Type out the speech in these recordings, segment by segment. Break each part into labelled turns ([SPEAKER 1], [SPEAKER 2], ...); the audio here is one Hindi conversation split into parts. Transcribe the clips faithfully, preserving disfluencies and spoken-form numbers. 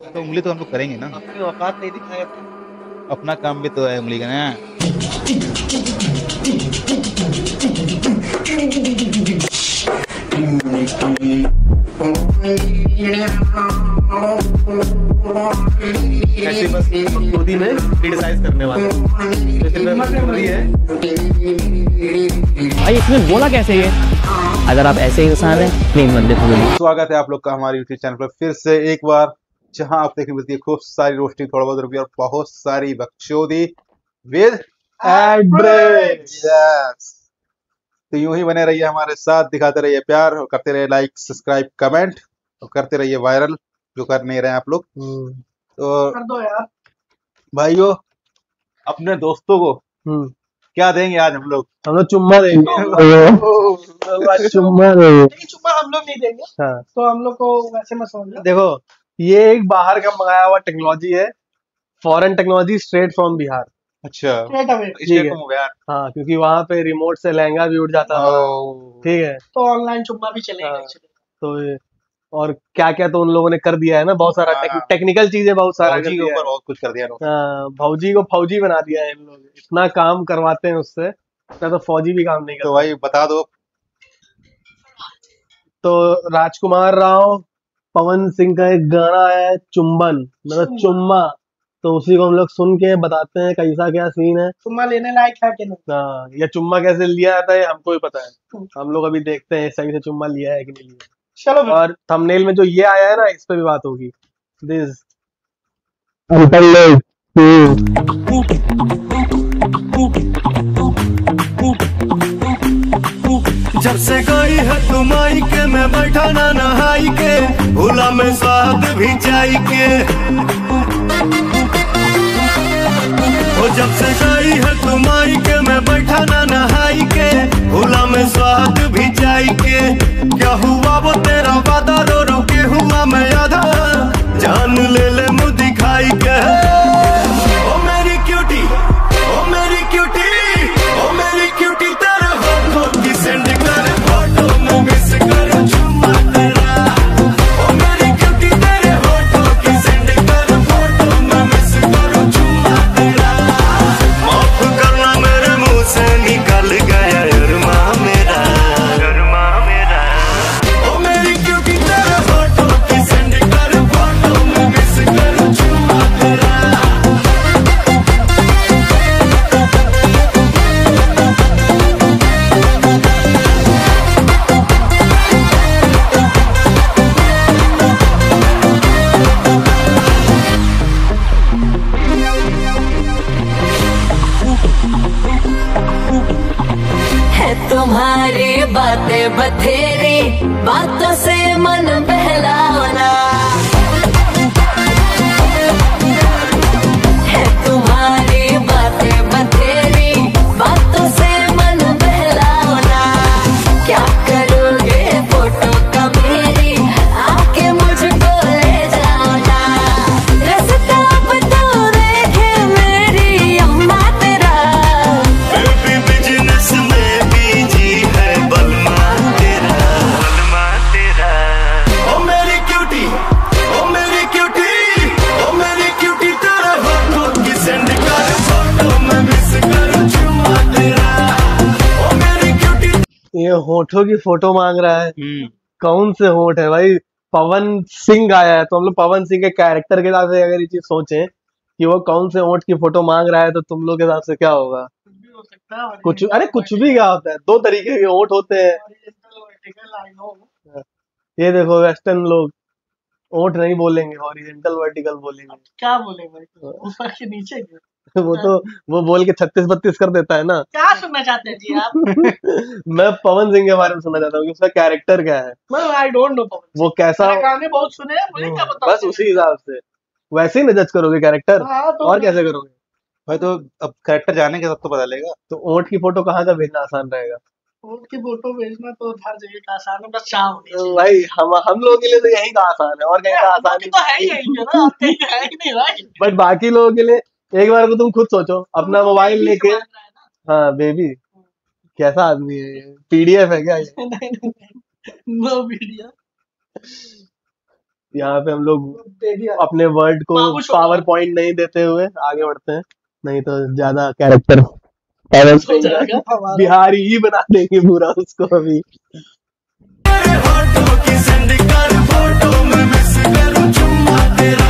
[SPEAKER 1] तो उंगली तो हम लोग करेंगे ना।
[SPEAKER 2] अपनी औकात नहीं दिखाएगा तो।
[SPEAKER 1] अपना काम भी तो है उंगली का ना।
[SPEAKER 2] ऐसे बस गोदी में क्रिटिसाइज करने वाले गोदी है।
[SPEAKER 3] भाई इसमें बोला कैसे ये? अगर आप ऐसे इंसान हैं प्लीज मत देखो।
[SPEAKER 1] स्वागत है आप लोग का हमारे यूट्यूब चैनल पर फिर से एक बार, जहां आप देखने मिलती है खूब सारी रोस्टिंग, थोड़ा बहुत रुपया और बहुत सारी बकचोदी विद एड ब्रेक। यस, तो यूं ही बने रहिए हमारे साथ, दिखाते रहिए प्यार और करते रहिए लाइक सब्सक्राइब कमेंट और करते रहिए वायरल जो कर नहीं रहे हैं आप लोग। तो
[SPEAKER 2] कर दो यार
[SPEAKER 1] भाइयों, अपने दोस्तों को
[SPEAKER 2] हम्म
[SPEAKER 1] क्या देंगे आज हम लोग?
[SPEAKER 2] हम लोग चुम्मा देंगे। चुम्मा देंगे। लेकिन चुम्मा हम लोग नहीं देंगे। हाँ तो हम लोग को वैसे मत समझना। देखो, ये एक बाहर का मंगाया हुआ टेक्नोलॉजी है, foreign technology, straight from Bihar.
[SPEAKER 1] अच्छा,
[SPEAKER 2] स्ट्रेट अवे।
[SPEAKER 1] तो इसलिए तुम हो गया।
[SPEAKER 2] हाँ, क्योंकि वहाँ पे रिमोट से लहंगा भी उठ जाता था। ठीक है, तो ऑनलाइन चुम्मा भी चलेगा। हाँ, तो ये और क्या क्या तो उन लोगों ने कर दिया है ना, बहुत सारा टेक, टेक्निकल चीजें बहुत सारा कर
[SPEAKER 1] फौजी के
[SPEAKER 2] दिया
[SPEAKER 1] ऊपर
[SPEAKER 2] है।
[SPEAKER 1] बहुत कुछ कर दिया इन्होंने।
[SPEAKER 2] हाँ, फौजी को फौजी बना दिया है इन लोग, इतना काम करवाते हैं उससे, इतना तो फौजी भी काम नहीं
[SPEAKER 1] तो
[SPEAKER 2] करता।
[SPEAKER 1] भाई बता दो।
[SPEAKER 2] तो राजकुमार राव, पवन सिंह का एक गाना है चुंबन, मतलब चुम्मा, तो उसी को हम लोग सुन के बताते हैं कैसा क्या सीन है। चुम्मा लेने लायक है कि नहीं? हाँ, या चुम्मा कैसे लिया जाता है हमको भी पता है, हम लोग अभी देखते हैं सही से चुम्मा लिया है कि नहीं लिया। चलो, और थंबनेल में जो ये आया है ना, इस पे भी बात होगी। दिस अंकल लोग
[SPEAKER 4] जब से गई है तुम आई के, मैं बैठा ना नहाई के, भूला में स्वाद भी जाई के। ओ जब से गई है तुम आई के, मैं बैठा ना नहाई के, भूला में स्वाद भी जाई के। क्या हुआ वो तेरा वादा, रो रो के हुआ मैं आधा, जान ले ले मुँह दिखाई के। ओ मेरी क्यूटी, ओ मेरी क्यूटी, ओ मेरी क्यूटी, तेरे होठों की सेंड कर फोटो में मिस करूं चुम्मा तेरा। ओ मेरी क्यूटी, तेरे होठों की सेंड कर फोटो में मिस करूं चुम्मा तेरा। माफ करना मेरे मुंह से निकल गया अरमा मेरा, अरमा मेरा। ओ मेरी क्यूटी, तेरे होठों की सेंड कर फोटो में मिस करूं चुम्मा तेरा।
[SPEAKER 5] है तुम्हारी बातें बथेरी, बातों से मन बहलाना। है तुम्हारी बातें बथेरी, बातों से मन बहलाना। क्या करोगे फोटो का मेरी, आके मुझको ले जाना। रास्ता बता देखे मेरी अम्मा तेरा।
[SPEAKER 4] बेबी बिजनेस में बीजी है बलमा तेरा, बलमा तेरा। ओ मेरी क्यूटी, ओ मेरी क्यूटी, ओ मेरी क्यूटी, तेरे होठों की सेंड कर फोटो में मिस करूं चुम्मा तेरा। ओ मेरी क्यूटी।
[SPEAKER 2] ये होठों की फोटो मांग रहा है, कौन से होठ है भाई? पवन सिंह आया है तो हम लोग पवन सिंह के कैरेक्टर के हिसाब से अगर ये चीज सोचें कि वो कौन से होठ की फोटो मांग रहा है, तो तुम लोग के हिसाब से क्या होगा? कुछ, अरे कुछ भी क्या होता है, दो तरीके के होठ होते हैं। ये देखो, वेस्टर्न लोग होठ नहीं बोलेंगे, हॉरिजॉन्टल वर्टिकल बोलेंगे। क्या बोलेंगे? ऊपर के नीचे के? वो तो वो बोल के छत्तीस बत्तीस कर देता है ना। क्या सुनना चाहते हैं जी आप? मैं पवन सिंह के बारे में सुनना चाहता हूँ कि उसका कैरेक्टर क्या है। आई डोंट नो पवन, वो कैसा, गाने बहुत सुने हैं, मुझे क्या पता। बस उसी हिसाब से वैसे ही न जज करोगे कैरेक्टर। हाँ, तो और कैसे करोगे
[SPEAKER 1] भाई तो अब कैरेक्टर जाने के तब तो पता लगेगा।
[SPEAKER 2] तो ओट की फोटो कहाँ का भेजना आसान रहेगा? ओट की फोटो भेजना तो हर जगह का आसान है, बस चाह होनी चाहिए। भाई हम हम लोगों के लिए तो यही का आसान है, और कहीं का आसान नहीं। तो है ही यही है ना, कहीं है ही नहीं भाई। बट बाकी लोगों के लिए एक बार को तुम खुद सोचो, अपना मोबाइल लेके। हाँ बेबी, कैसा आदमी है ये? पीडीएफ है क्या ये? No PDF. यहाँ पे हम लोग अपने वर्ड को पावर पॉइंट नहीं देते हुए आगे बढ़ते हैं, नहीं तो ज्यादा कैरेक्टर बिहारी ही बना देंगे पूरा उसको अभी।
[SPEAKER 4] होठों की सेंड कर फोटो में मिस करूं चुम्मा तेरा।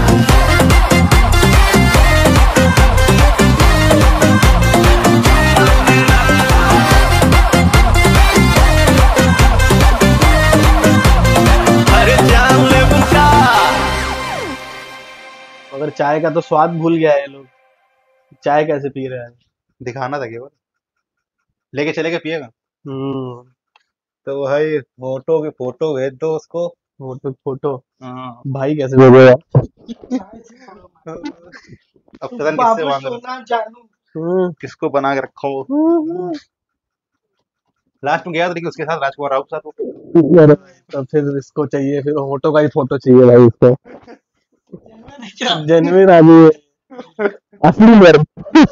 [SPEAKER 4] अरे जान ले बुका।
[SPEAKER 2] मगर चाय का तो स्वाद भूल गया है ये लोग, चाय कैसे पी रहे हैं।
[SPEAKER 1] दिखाना था केवल, लेके चले के पिएगा।
[SPEAKER 2] हम्म
[SPEAKER 1] तो भाई फोटो की फोटो भेज दो उसको।
[SPEAKER 2] फोटो फोटो
[SPEAKER 1] हाँ।
[SPEAKER 2] भाई कैसे भेजेगा।
[SPEAKER 1] अब पता नहीं किससे मांग रहा,
[SPEAKER 2] हम्म,
[SPEAKER 1] किसको बना के रखो। लास्ट में गया था लेकिन उसके साथ राजकुमार राव के साथ वो-
[SPEAKER 2] अरे तो फिर इसको चाहिए, फिर फोटो का ही फोटो चाहिए भाई इसको। जेन्युइन आदमी है, असली मर्द।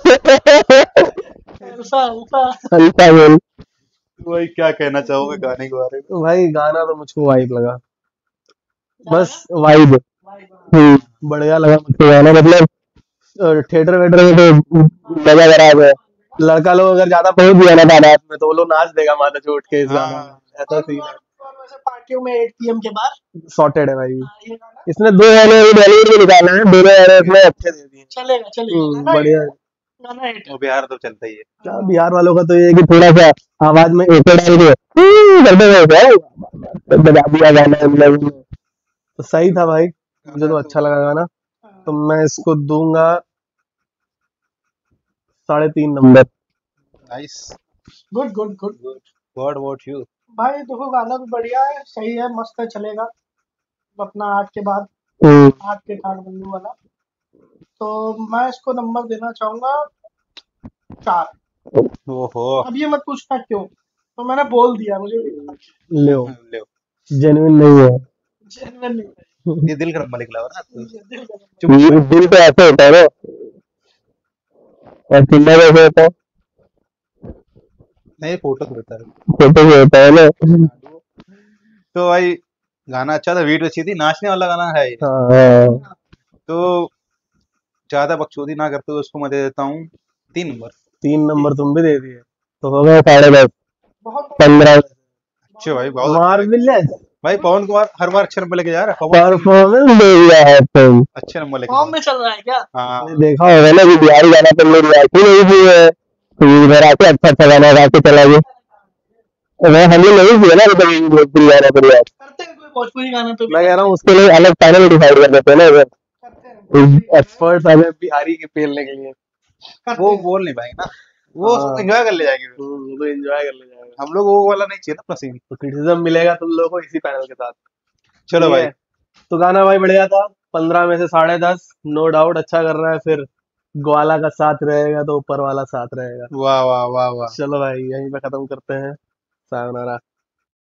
[SPEAKER 2] हल्का बोल।
[SPEAKER 1] भाई क्या कहना चाहोगे गाने के बारे में?
[SPEAKER 2] भाई गाना तो मुझको वाइब लगा, बस वाइब बढ़िया लगा मुझको गाना। मतलब थिएटर वेटर में तो मजा खराब है, लड़का लोग अगर ज्यादा पहुंच गया ना बारात में तो वो लोग नाच देगा माथा चोट के इस गाना में, ऐसा सीन है।
[SPEAKER 6] पार्टियों में एट पी एम के बाद
[SPEAKER 2] सॉर्टेड है भाई। इसने दो गाने अभी बॉलीवुड में निकाले हैं, दोनों गाने इसमें अच्छे दे दिए।
[SPEAKER 6] चलेगा चलेगा
[SPEAKER 2] हम्म, बढ़िया।
[SPEAKER 6] गाना हिट है।
[SPEAKER 1] वो बिहार तो चलता ही है।
[SPEAKER 2] क्या बिहार वालों का तो ये है कि थोड़ा सा आवाज में एको डाल के "हम्म" करते हुए तो बजा दिया गाना इन लोगों ने। तो सही था भाई, मुझे तो अच्छा लगा गाना। तो मैं इसको दूंगा साढ़े तीन number.
[SPEAKER 1] Nice.
[SPEAKER 6] Good good good
[SPEAKER 1] what about you?
[SPEAKER 6] भाई देखो गाना भी बढ़िया है, सही है, मस्त है, चलेगा अपना आठ के बाद,
[SPEAKER 2] हम्म,
[SPEAKER 6] आठ के ठाक बंधु वाला। तो मैं इसको नंबर देना चाहूंगा चार।
[SPEAKER 1] ओहो।
[SPEAKER 6] अब ये मत पूछना क्यों, तो मैंने बोल दिया, मुझे भी पता।
[SPEAKER 2] ले
[SPEAKER 1] ले
[SPEAKER 2] जेन्युइन नहीं है।
[SPEAKER 6] Genuine नहीं है।
[SPEAKER 1] ये दिल का नंबर निकला हो ना तो।
[SPEAKER 6] ये दिल का नंबर।
[SPEAKER 2] दिल दिल तो ऐसे होता है ना, और चिल्ला कैसे होता है,
[SPEAKER 1] नहीं फोटो से होता है।
[SPEAKER 2] फोटो से होता है ना।
[SPEAKER 1] तो भाई गाना अच्छा था, वीडियो अच्छी थी, नाचने वाला गाना है ये।
[SPEAKER 2] हाँ हाँ।
[SPEAKER 1] तो ज्यादा बकचोदी ना करते हुए उसको मैं दे देता हूँ तीन नंबर।
[SPEAKER 2] तीन नंबर तुम भी दे दिए तो हो गए साढ़े दस
[SPEAKER 6] बहुत
[SPEAKER 2] पंद्रह।
[SPEAKER 1] अच्छे भाई बहुत।
[SPEAKER 2] मार्वेलस
[SPEAKER 1] भाई पवन कुमार हर बार अच्छे नंबर लेके जा रहा है। पवन
[SPEAKER 2] परफॉर्मेंस दे दिया है तुम।
[SPEAKER 1] अच्छे नंबर लेके
[SPEAKER 6] फॉर्म
[SPEAKER 1] जा
[SPEAKER 6] में चल रहा है क्या?
[SPEAKER 1] रहा है। हाँ
[SPEAKER 2] देखा होगा ना कि बिहारी गाना तुमने रिएक्ट ही नहीं की है, तो इधर आके अच्छा अच्छा गाना गा के चला गया। मैं हमने नहीं किया ना अभी तक भोजपुरी गाना पर यार।
[SPEAKER 6] करते हैं कोई भोजपुरी गाने पे भी
[SPEAKER 2] मैं कह रहा हूँ उसके लिए अलग चैनल डिसाइड कर देते हैं ना इधर,
[SPEAKER 6] करते हैं
[SPEAKER 2] एक्सपर्ट्स आ गए बिहारी के पेलने के लिए।
[SPEAKER 6] करते
[SPEAKER 1] वो
[SPEAKER 6] हैं।
[SPEAKER 1] बोल नहीं पाएंगे ना, वो
[SPEAKER 2] हाँ।
[SPEAKER 1] एंजॉय कर ले जाएंगे।
[SPEAKER 2] हम्म, वो तो एंजॉय कर ले जाएगा।
[SPEAKER 1] हम लोग वो वाला नहीं चाहिए ना अपना सीन।
[SPEAKER 2] तो क्रिटिसिज्म मिलेगा तुम लोगों को इसी पैनल के साथ।
[SPEAKER 1] चलो
[SPEAKER 2] ठीक
[SPEAKER 1] भाई।
[SPEAKER 2] है? तो गाना भाई बढ़िया था, पंद्रह में से साढ़े दस, नो डाउट अच्छा कर रहा है। फिर ग्वाला का साथ रहेगा तो ऊपर वाला साथ रहेगा।
[SPEAKER 1] वाह वाह वाह वाह।
[SPEAKER 2] चलो भाई यहीं पे खत्म करते हैं, सायोनारा।